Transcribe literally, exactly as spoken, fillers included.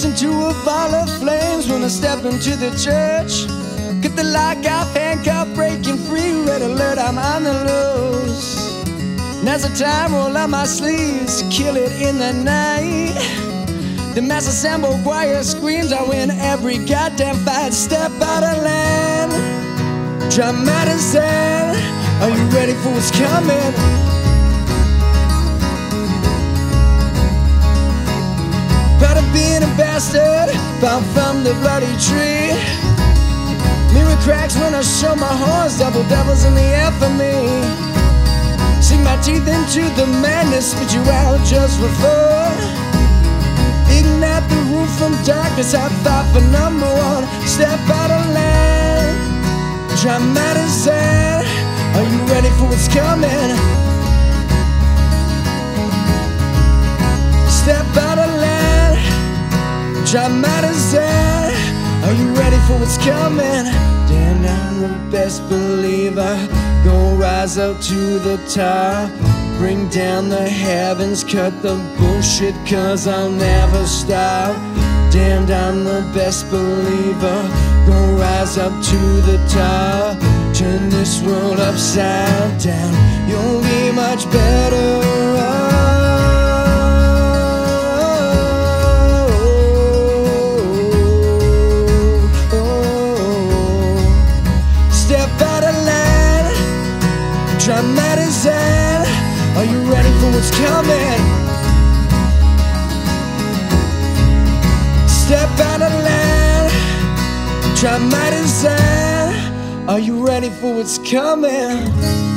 Listen to a ball of flames when I step into the church. Get the lock off, handcuff, breaking free. Red alert, I'm on the loose. And as the time roll up my sleeves, kill it in the night. The mass assemble choir screams, I win every goddamn fight. Step out of line, dramatic sound. Are you ready for what's coming? Proud of being a bastard, bound from the bloody tree. Mirror cracks when I show my horns, double devils in the air for me. Sink my teeth into the madness, spit you out just for fun. Ignite the roof from darkness, I thought for number one. Step out of line, dramatic sound. Are you ready for what's coming? Step out of line, dramatic sound. Are you ready for what's coming? Damn, I'm the best believer. Go rise up to the top. Bring down the heavens, cut the bullshit, cause I'll never stop. Damned, I'm the best believer. Go rise up to the top. Turn this world upside down. You'll be much better off. Dramatic sound. Are you ready for what's coming? Step out of line, dramatic sound. Are you ready for what's coming?